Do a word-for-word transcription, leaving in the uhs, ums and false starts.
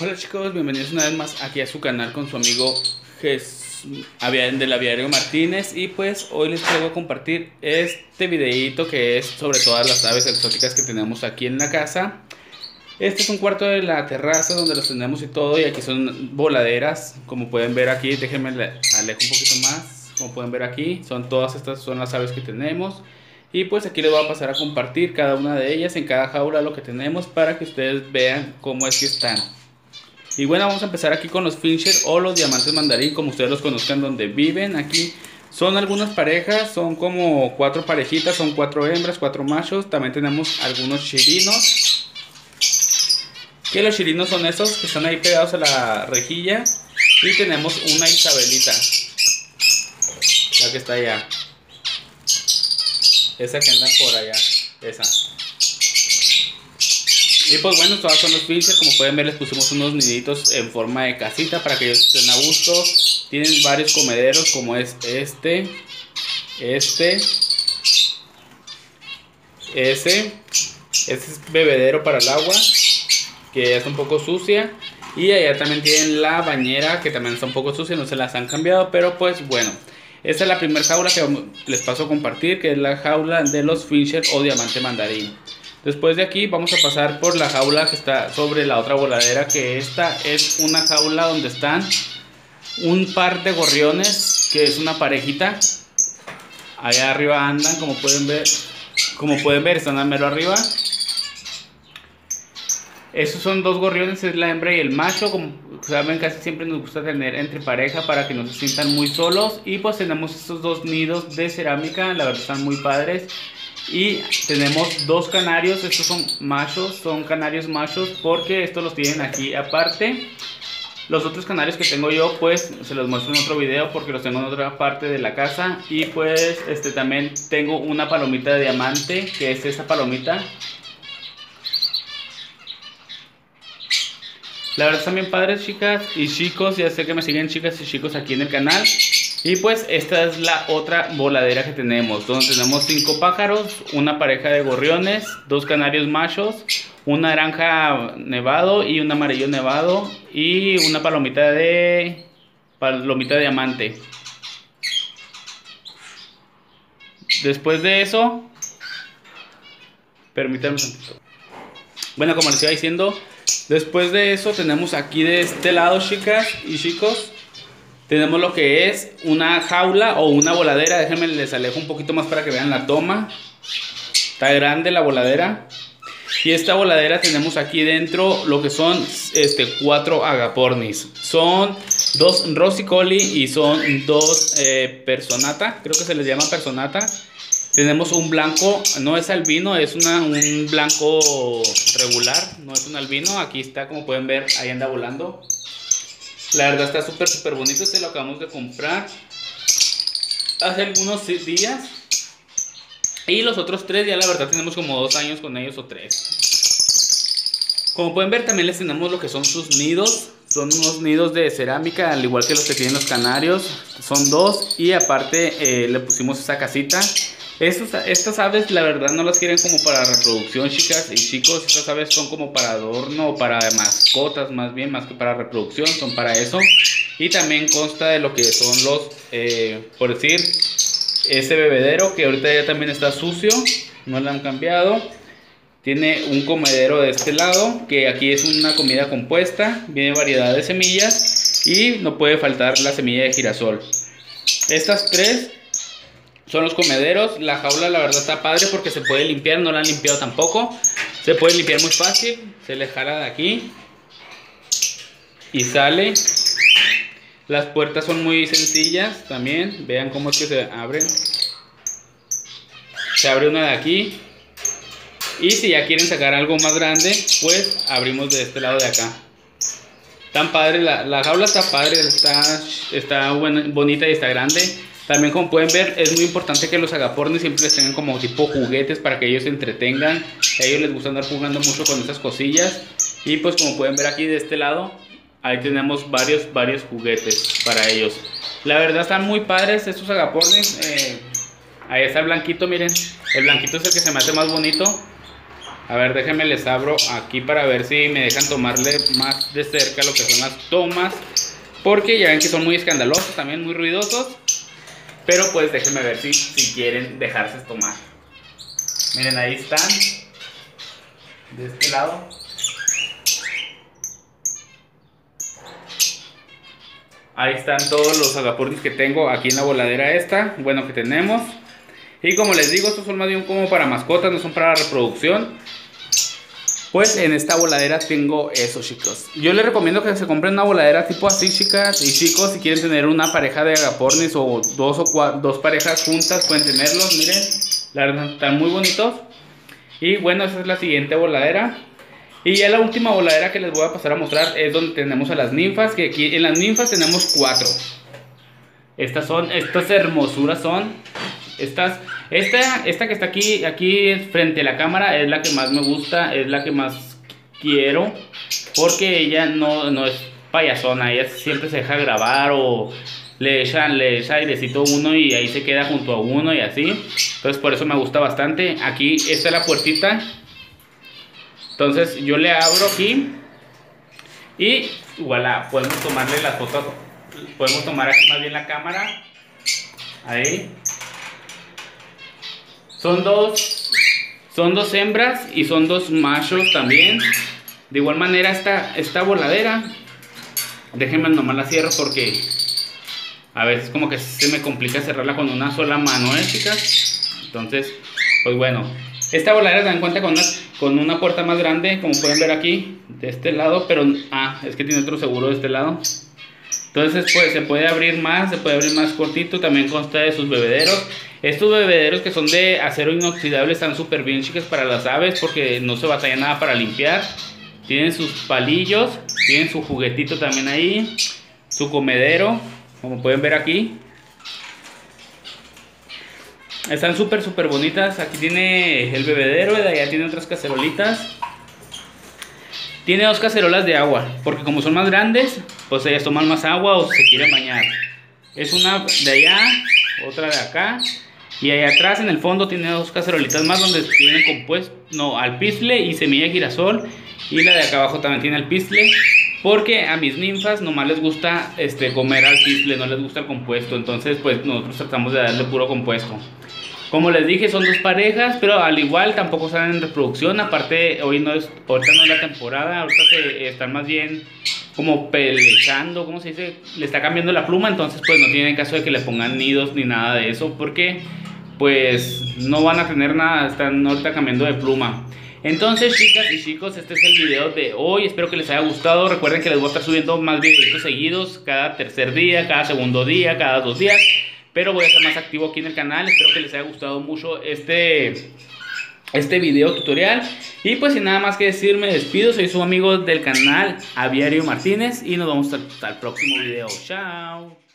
Hola chicos, bienvenidos una vez más aquí a su canal con su amigo Jes del Aviario Martínez. Y pues hoy les traigo a compartir este videito que es sobre todas las aves exóticas que tenemos aquí en la casa. Este es un cuarto de la terraza donde los tenemos y todo, y aquí son voladeras, como pueden ver aquí. Déjenme alejo un poquito más. Como pueden ver aquí, son todas estas son las aves que tenemos. Y pues aquí les voy a pasar a compartir cada una de ellas en cada jaula lo que tenemos para que ustedes vean cómo es que están. Y bueno, vamos a empezar aquí con los fincher o los diamantes mandarín, como ustedes los conozcan, donde viven. Aquí son algunas parejas, son como cuatro parejitas, son cuatro hembras, cuatro machos. También tenemos algunos chirinos, que los chirinos son esos que están ahí pegados a la rejilla. Y tenemos una Isabelita, la que está allá, esa que anda por allá, esa. Y pues bueno, todas son los fincher. Como pueden ver, les pusimos unos niditos en forma de casita para que ellos estén a gusto. Tienen varios comederos, como es este, este, ese. Este es bebedero para el agua, que ya está un poco sucia. Y allá también tienen la bañera, que también está un poco sucia, no se las han cambiado. Pero pues bueno, esta es la primera jaula que les paso a compartir, que es la jaula de los fincher o diamante mandarín. Después de aquí vamos a pasar por la jaula que está sobre la otra voladera, que esta es una jaula donde están un par de gorriones, que es una parejita. Allá arriba andan, como pueden ver, como pueden ver, están a mero arriba. Estos son dos gorriones, es la hembra y el macho. Como saben, casi siempre nos gusta tener entre pareja para que no se sientan muy solos. Y pues tenemos estos dos nidos de cerámica, la verdad están muy padres. Y tenemos dos canarios, estos son machos, son canarios machos, porque estos los tienen aquí aparte. Los otros canarios que tengo yo, pues se los muestro en otro video porque los tengo en otra parte de la casa. Y pues este también tengo una palomita de diamante, que es esta palomita. La verdad están bien padres, chicas y chicos. Ya sé que me siguen chicas y chicos aquí en el canal. Y pues esta es la otra voladera que tenemos, donde tenemos cinco pájaros, una pareja de gorriones, dos canarios machos, un naranja nevado y un amarillo nevado, y una palomita de palomita de diamante. Después de eso, permítanme un poquito. Bueno, como les iba diciendo, después de eso tenemos aquí de este lado, chicas y chicos, tenemos lo que es una jaula o una voladera. Déjenme les alejo un poquito más para que vean la toma. Está grande la voladera. Y esta voladera tenemos aquí dentro lo que son este, cuatro agapornis. Son dos rossicoli y son dos eh, personata. Creo que se les llama personata. Tenemos un blanco, no es albino, es una, un blanco regular. No es un albino. Aquí está, como pueden ver, ahí anda volando. La verdad está súper súper bonito. Este lo acabamos de comprar hace algunos días. Y los otros tres ya la verdad tenemos como dos años con ellos o tres. Como pueden ver, también les tenemos lo que son sus nidos. Son unos nidos de cerámica, al igual que los que tienen los canarios. Son dos. Y aparte eh, le pusimos esa casita. Estos, estas aves la verdad no las quieren como para reproducción, chicas y chicos. Estas aves son como para adorno o para mascotas, más bien, más que para reproducción, son para eso. Y también consta de lo que son los, eh, por decir, este bebedero que ahorita ya también está sucio, no lo han cambiado. Tiene un comedero de este lado, que aquí es una comida compuesta, viene variedad de semillas y no puede faltar la semilla de girasol. Estas tres son los comederos. La jaula la verdad está padre porque se puede limpiar, no la han limpiado tampoco. Se puede limpiar muy fácil, se le jala de aquí y sale. Las puertas son muy sencillas también, vean cómo es que se abren. Se abre una de aquí. Y si ya quieren sacar algo más grande, pues abrimos de este lado de acá. Tan padre, la, la jaula está padre, está, está buena, bonita y está grande. También, como pueden ver, es muy importante que los agapornis siempre les tengan como tipo juguetes para que ellos se entretengan. A ellos les gusta andar jugando mucho con estas cosillas. Y pues como pueden ver aquí de este lado, ahí tenemos varios, varios juguetes para ellos. La verdad están muy padres estos agapornis. Eh, ahí está el blanquito, miren. El blanquito es el que se me hace más bonito. A ver, déjenme les abro aquí para ver si me dejan tomarle más de cerca lo que son las tomas. Porque ya ven que son muy escandalosos, también muy ruidosos. Pero pues déjenme ver si, si quieren dejarse tomar. Miren, ahí están. De este lado. Ahí están todos los agapornis que tengo aquí en la voladera esta. Bueno, que tenemos. Y como les digo, estos son más bien como para mascotas, no son para reproducción. Pues en esta voladera tengo eso, chicos. Yo les recomiendo que se compren una voladera tipo así, chicas y chicos. Si quieren tener una pareja de agapornis o dos o cuatro, dos parejas juntas, pueden tenerlos. Miren, la verdad están muy bonitos. Y bueno, esa es la siguiente voladera. Y ya la última voladera que les voy a pasar a mostrar es donde tenemos a las ninfas. Que aquí en las ninfas tenemos cuatro. Estas son, estas hermosuras son... Estas, esta, esta que está aquí, aquí frente a la cámara es la que más me gusta, es la que más quiero, porque ella no, no es payasona, ella siempre se deja grabar o le echan, le echa airecito uno y ahí se queda junto a uno y así. Entonces por eso me gusta bastante. Aquí está la puertita, entonces yo le abro aquí y voilà, podemos tomarle las fotos, podemos tomar aquí más bien la cámara, ahí. Son dos, son dos hembras y son dos machos también. De igual manera esta, esta voladera, déjenme nomás la cierro porque a veces como que se me complica cerrarla con una sola mano, ¿eh, chicas? Entonces, pues bueno, esta voladera se dan cuenta con una, con una puerta más grande, como pueden ver aquí, de este lado, pero, ah, es que tiene otro seguro de este lado. Entonces pues se puede abrir más, se puede abrir más cortito, también consta de sus bebederos. Estos bebederos que son de acero inoxidable están súper bien, chicas, para las aves porque no se batalla nada para limpiar. Tienen sus palillos, tienen su juguetito también ahí, su comedero, como pueden ver aquí. Están súper súper bonitas. Aquí tiene el bebedero y de allá tiene otras cacerolitas. Tiene dos cacerolas de agua, porque como son más grandes, pues ellas toman más agua o se quieren bañar. Es una de allá, otra de acá. Y allá atrás en el fondo tiene dos cacerolitas más donde tienen compuesto, no, alpizcle y semilla de girasol. Y la de acá abajo también tiene alpizcle, porque a mis ninfas nomás les gusta este, comer alpizcle, no les gusta el compuesto. Entonces pues nosotros tratamos de darle puro compuesto. Como les dije, son dos parejas, pero al igual tampoco están en reproducción. Aparte, hoy no es, ahorita no es la temporada, ahorita se, están más bien como pelechando, ¿cómo se dice? Le está cambiando la pluma, entonces pues no tiene caso de que le pongan nidos ni nada de eso, porque pues no van a tener nada, están ahorita cambiando de pluma. Entonces, chicas y chicos, este es el video de hoy. Espero que les haya gustado. Recuerden que les voy a estar subiendo más videitos seguidos, cada tercer día, cada segundo día, cada dos días. Pero voy a estar más activo aquí en el canal. Espero que les haya gustado mucho este, este video tutorial. Y pues sin nada más que decir, me despido. Soy su amigo del canal, Aviario Martínez. Y nos vemos hasta el próximo video. Chao.